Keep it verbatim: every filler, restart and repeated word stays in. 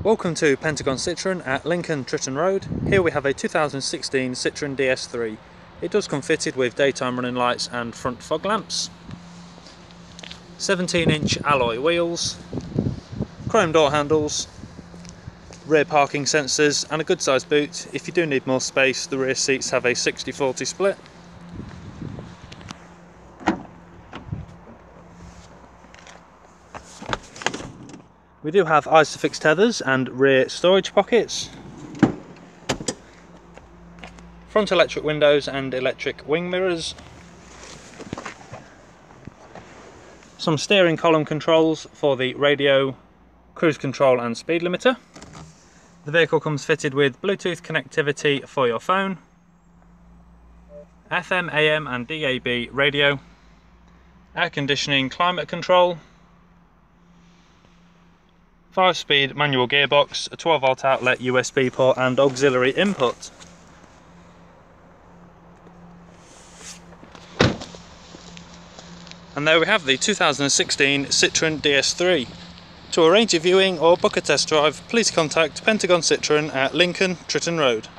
Welcome to Pentagon Citroen at Lincoln Tritton Road. Here we have a two thousand sixteen Citroen D S three. It does come fitted with daytime running lights and front fog lamps, seventeen inch alloy wheels, chrome door handles, rear parking sensors and a good sized boot. If you do need more space, the rear seats have a sixty forty split. We do have Isofix tethers and rear storage pockets, front electric windows and electric wing mirrors, some steering column controls for the radio, cruise control and speed limiter. The vehicle comes fitted with Bluetooth connectivity for your phone, F M, A M and D A B radio, air conditioning, climate control, five speed manual gearbox, a twelve volt outlet, U S B port and auxiliary input. And there we have the two thousand sixteen Citroen D S three. To arrange a viewing or book a test drive, please contact Pentagon Citroen at Lincoln Tritton Road.